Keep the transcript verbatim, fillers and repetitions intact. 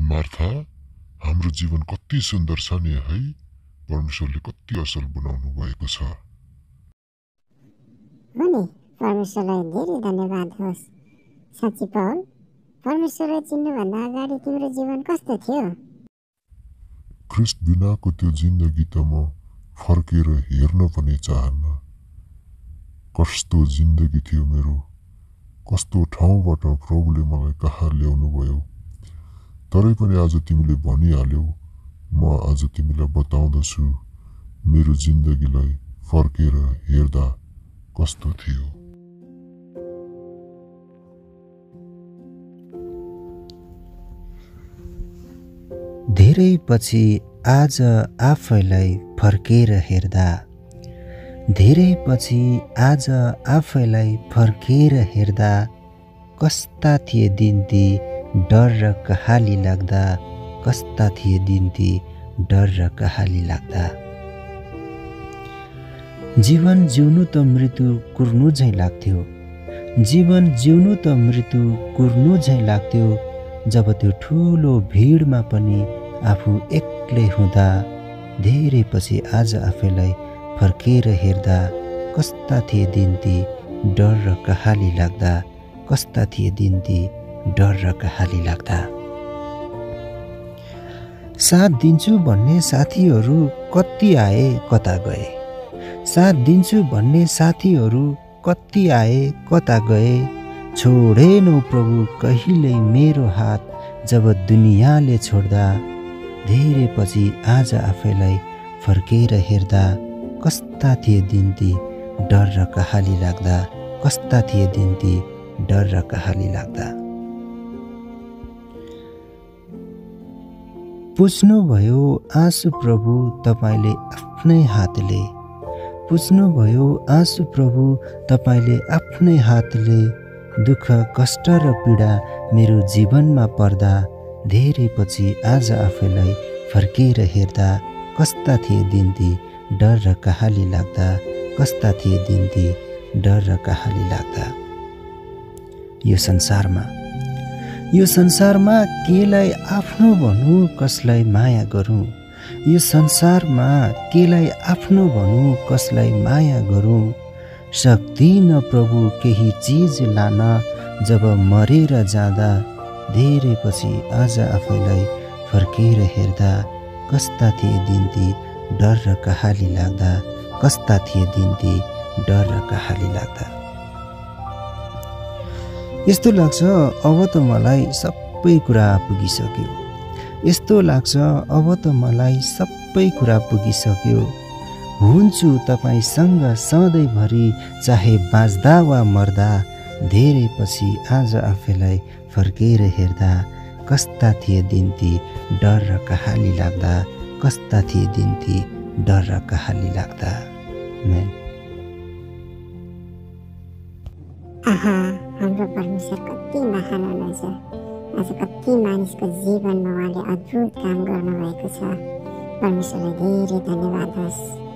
Martha, हाम्रो जीवन कति सुन्दर छ नि है। परमेश्वरले कति असल बनाउनु भएको छ। हो नि, परमेश्वरलाई धेरै धन्यवाद होस्। साँच्ची पौल, परमेश्वरलाई चिन्नुभन्दा अगाडि तिम्रो जीवन कस्तो थियो? ख्रिस्ट बिनाको त्यो जिन्दगी त म फर्केर हेर्न पनि चाहन्न। कस्तो जिन्दगी थियो मेरो, कस्तो ठाउँबाट प्रभुले मलाई कहाँ ल्याउनु भयो। तरै पनि आज तिमीले भनिहाल्यौ, म आज तिमीलाई बताउँदछु मेरो जिन्दगीलाई फर्केर हेर्दा कस्तो थियो। धेरै पछि आज आफैलाई फर्केर हेर्दा, धेरै पछि आज आफैलाई फर्केर हेर्दा कस्ता थिए दिन ती डर र कहाली लाग्दा, कस्ता थिए दिन ती डर र कहाली लाग्दा। जीवन जिउनु त मृत्यु कुर्नु झैँ लाग्थ्यो, जीवन जिउनु त मृत्यु कुर्नु झैँ लाग्थ्यो। जब त्यो ठुलो भिडमा पनि आफू एक्लै हुँदा, धेरै पछि आज आफैलाई फर्केर हेर्दा कस्ता थिए दिन ती डर र कहाली लाग्दा, कस्ता थिए दिन ती डर र कहाली लाग्दा। साथ दिन्छु भन्ने साथीहरू कति आए कता गए, साथ दिन्छु भन्ने साथीहरू कति आए कता गए। छोडेनौ प्रभु कहिल्यै मेरो हात, जब दुनियाँले छोड्दा। धेरै पछि आज आफैलाई फर्केर हेर्दा कस्ता थिए दिन ती डर र कहाली लाग्दा, कस्ता थिए दिन ती डर र कहाली लाग्दा। पुछ्नुभयो आँसु प्रभु तपाईले आफ्नै हातले, पुछ्नुभयो आँसु प्रभु तपाईले आफ्नै हातले। दुःख कष्ट र पीडा मेरो जीवनमा पर्दा, धेरै पछि आज आफैलाई फर्केर हेर्दा कस्ता थिए दिन ती डर र कहाली लाग्दा, कस्ता थिए दिन ती डर र कहाली लाग्दा। यो संसारमा यो संसारमा केलाई आफ्नो भनौँ कसलाई माया गरौँ, यो संसारमा केलाई आफ्नो भनौँ कसलाई माया गरौँ। सक्दिन प्रभु केही चिज लान, जब मरेर जाँदा। धेरै पछि आज आफैलाई फर्केर हेर्दा कस्ता थिए दिन ती डर र कहाली लाग्दा, कस्ता थिए दिन ती डर र कहाली लाग्दा। यस्तो लाग्छ अब त मलाई सबै कुरा पुगिसक्यो, यस्तो लाग्छ अब त मलाई सबै कुरा पुगिसक्यो। हुन्छु तपाईसँग सधैँभरि चाहे बाँच्दा वा मर्दा। धेरै पछि आज आफैलाई फर्केर हेर्दा कस्ता थिए दिन ती डर र कहाली लाग्दा, कस्ता थिए दिन ती डर र कहाली लाग्दा। आमेन। आहा, हाम्रो परमेश्वर कति महान हुनुहुन्छ। आज कति मानिसको जीवनमा उहाँले अद्भुत काम गर्नुभएको छ। परमेश्वरलाई धेरै धन्यवाद होस्।